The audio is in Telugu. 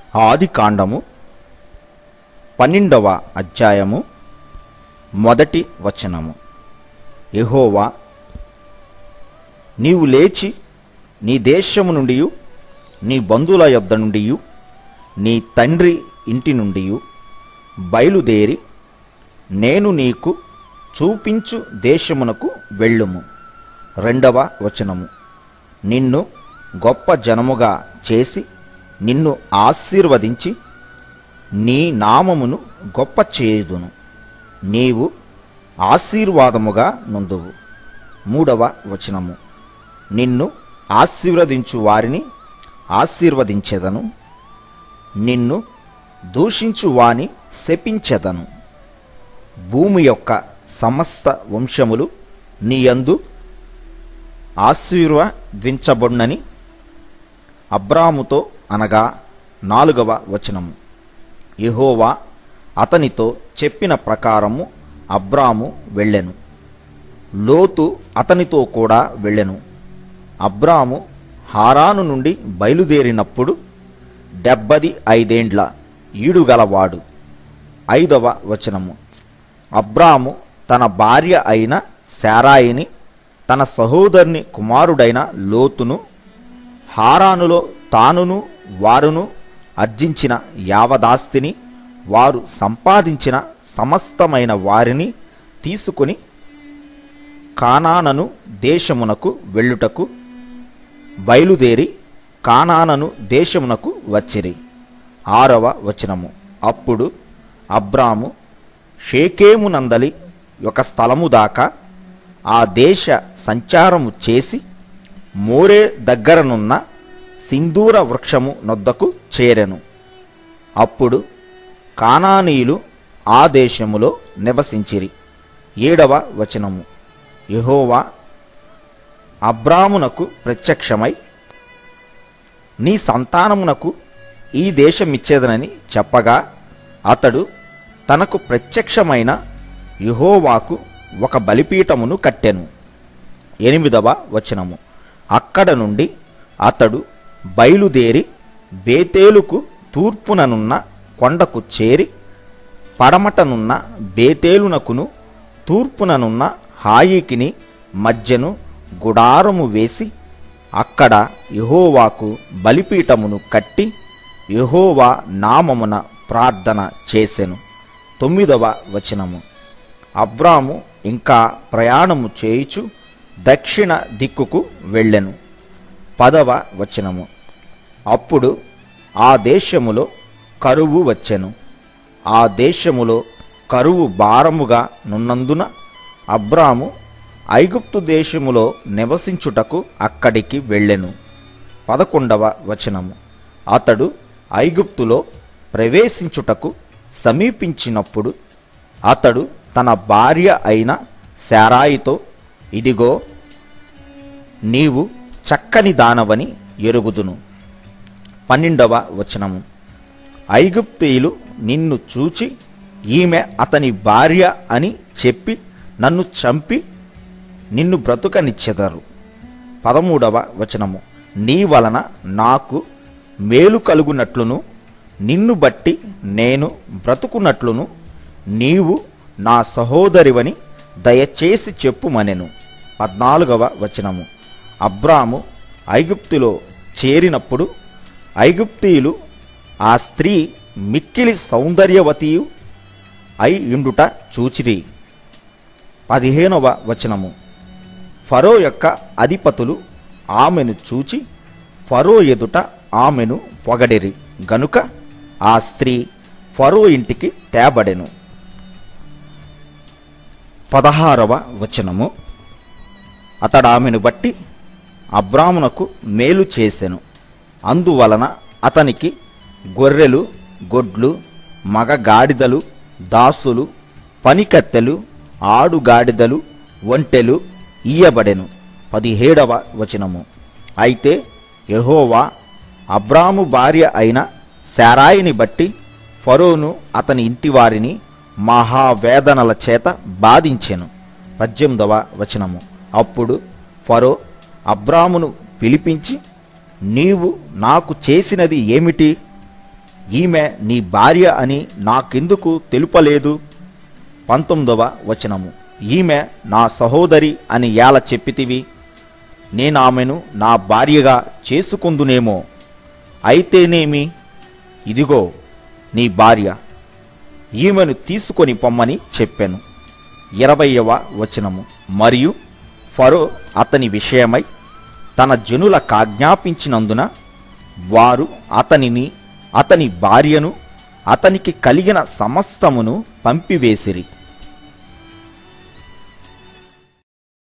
ఆదికాండము 12వ అధ్యాయము మొదటి వచనము. యెహోవా, నీవు లేచి నీ దేశము నుండి, నీ బంధువుల యొద్ద నుండి, నీ తండ్రి ఇంటి నుండి బయలుదేరి నేను నీకు చూపించు దేశమునకు వెళ్ళుము. 2వ వచనము. నిన్ను గొప్ప జనముగా చేసి నిన్ను ఆశీర్వదించి నీ నామమును గొప్ప చేయుదును. నీవు ఆశీర్వాదముగా నుందువు. 3వ వచనము. నిన్ను ఆశీర్వదించు వారిని ఆశీర్వదించెదను, నిన్ను దూషించు వాని శపించెదను. భూమి యొక్క సమస్త వంశములు నీయందు ఆశీర్వదించబడునని అబ్రాముతో అనగా. 4వ వచనము. యెహోవా అతనితో చెప్పిన ప్రకారము అబ్రాము వెళ్ళెను, లోతు అతనితో కూడా వెళ్ళెను. అబ్రాము హారాను నుండి బయలుదేరినప్పుడు 75 ఏండ్ల ఈడుగలవాడు. 5వ వచనము. అబ్రాము తన భార్య అయిన శారాయిని, తన సహోదరుని కుమారుడైన లోతును, హారానులో తానును వారును అర్జించిన యావదాస్తిని, వారు సంపాదించిన సమస్తమైన వారిని తీసుకుని కానానను దేశమునకు వెళ్ళుటకు బయలుదేరి కానానను దేశమునకు వచ్చిరి. 6వ వచనము. అప్పుడు అబ్రాము షేకేమునందలి ఒక స్థలము దాకా ఆ దేశ సంచారము చేసి మోరే దగ్గరనున్న సింధూర వృక్షము నొద్దకు చేరెను. అప్పుడు కానానీయులు ఆ దేశములో నివసించిరి. 7వ వచనము. యెహోవా అబ్రామునకు ప్రత్యక్షమై నీ సంతానమునకు ఈ దేశమిచ్చేదనని చెప్పగా అతడు తనకు ప్రత్యక్షమైన యెహోవాకు ఒక బలిపీఠమును కట్టెను. 8వ వచనము. అక్కడ నుండి అతడు బయలుదేరి బేతేలుకు తూర్పుననున్న కొండకు చేరి పడమటనున్న బేతేలునకును తూర్పుననున్న హాయికిని మధ్యను గుడారము వేసి అక్కడ యెహోవాకు బలిపీఠమును కట్టి యెహోవా నామమున ప్రార్థన చేసెను. 9వ వచనము. అబ్రాము ఇంకా ప్రయాణము చేయుచు దక్షిణ దిక్కుకు వెళ్ళెను. 10వ వచనము. అప్పుడు ఆ దేశములో కరువు వచ్చెను. ఆ దేశములో కరువు భారముగా నున్నందున అబ్రాము ఐగుప్తు దేశములో నివసించుటకు అక్కడికి వెళ్ళెను. 11వ వచనము. అతడు ఐగుప్తులో ప్రవేశించుటకు సమీపించినప్పుడు అతడు తన భార్య అయిన శారాయితో, ఇదిగో నీవు చక్కని దానవని ఎరుగుదును. 12వ వచనము. ఐగుప్తీయులు నిన్ను చూచి ఈమె అతని భార్య అని చెప్పి నన్ను చంపి నిన్ను బ్రతుకనిచ్చెదరు. 13వ వచనము. నీ వలన నాకు మేలు కలుగునట్లును నిన్ను బట్టి నేను బ్రతుకున్నట్లును నీవు నా సహోదరివని దయచేసి చెప్పుమనెను. 14వ వచనము. అబ్రాము ఐగుప్తులో చేరినప్పుడు ఐగుప్తీయులు ఆ స్త్రీ మిక్కిలి సౌందర్యవతియు అయి ఉండుట చూచిరి. 15వ వచనము. ఫరో యొక్క అధిపతులు ఆమెను చూచి ఫరో ఎదుట ఆమెను పొగడిరి గనుక ఆ స్త్రీ ఫరో ఇంటికి తేబడెను. 16వ వచనము. అతడు ఆమెను బట్టి అబ్రామునకు మేలు చేసెను. అందువలన అతనికి గొర్రెలు, గొడ్లు, మగ గాడిదలు, దాసులు, పనికత్తెలు, ఆడుగాడిదలు, ఒంటెలు ఇయ్యబడెను. 17వ వచనము. అయితే యెహోవా అబ్రాము భార్య అయిన శారాయిని బట్టి ఫరోను అతని ఇంటివారిని మహావేదనల చేత బాధించెను. 18వ వచనము. అప్పుడు ఫరో అబ్రామును పిలిపించి, నీవు నాకు చేసినది ఏమిటి? ఈమె నీ భార్య అని నాకెందుకు తెలుపలేదు? 19వ వచనము. ఈమె నా సహోదరి అని ఎలా చెప్పితివి? నేనామెను నా భార్యగా చేసుకుందునేమో. అయితేనేమి, ఇదిగో నీ భార్య, ఈమెను తీసుకొని పొమ్మని చెప్పెను. 20వ వచనము. మరియు ఫరో అతని విషయమై తన జనులకాజ్ఞాపించినందున వారు అతనిని, అతని భార్యను, అతనికి కలిగిన సమస్తమును పంపివేసిరి.